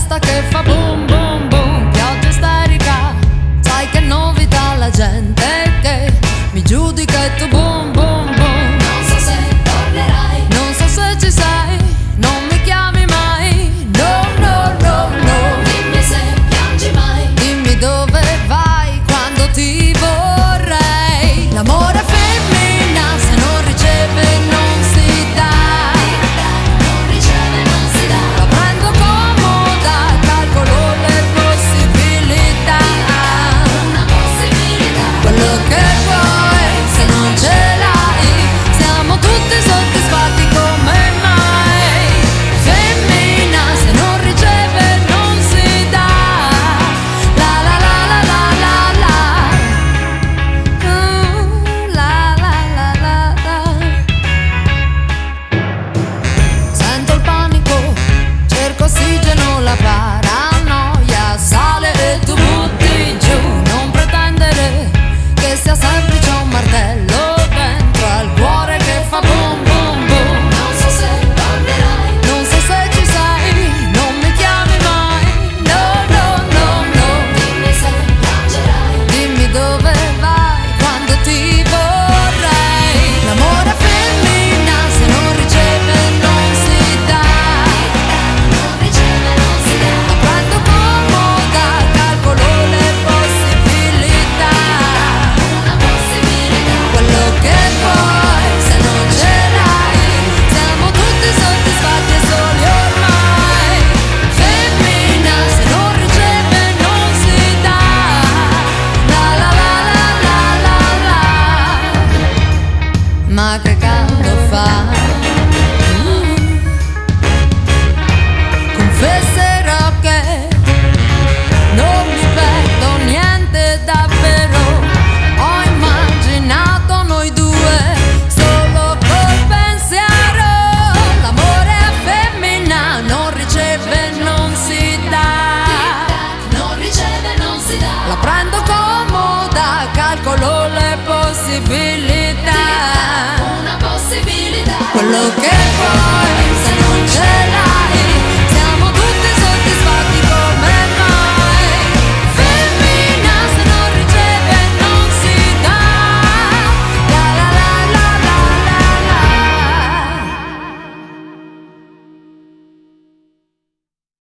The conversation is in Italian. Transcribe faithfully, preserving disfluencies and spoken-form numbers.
testa che fa boom boom boom, pioggia isterica, sai che novità, la gente che mi giudica e tu boom boom boom. Non so se tornerai, Non so se ci sei, non mi chiami mai, no no no no. dimmi se piangi mai. Dimmi dove vai quando ti vorrei. L'amore femmina se non riceve non si dà. Non riceve, non si dà. La prendo comoda, calcolo le possibilità. Una possibilità. Quello che vuoi se non ce l'hai, siamo tutti soddisfatti come mai. Femmina se non riceve non si dà. La la la la la la la. Uh, la la la la la. Sento il panico, cerco ossigeno, la paranoia sale e tu butti giù. Non pretendere che sia semplice un martello dentro al cuore che fa boom boom boom. Non so se tornerai, Non so se ci sei, non mi chiami mai, no no no no. dimmi se piangerai. Dimmi dove vai quando ti vorrei. L'amore femmina se non riceve non si dà. Non riceve, non si dà. La prendo comoda, calcolo le possibilità. Una possibilità. Quello che vuoi se non ce l'hai, siamo tutti soddisfatti e soli ormai. Femmina se non riceve non si dà. La la la la la la la. Ma che caldo fa. Mm. Confesserò che non mi perdo niente davvero. Ho immaginato noi due solo col pensiero. L'amore a femmina non riceve, non si dà. Non riceve, non si dà. La prendo comoda, calcolo le possibilità. Una possibilità. Quello che vuoi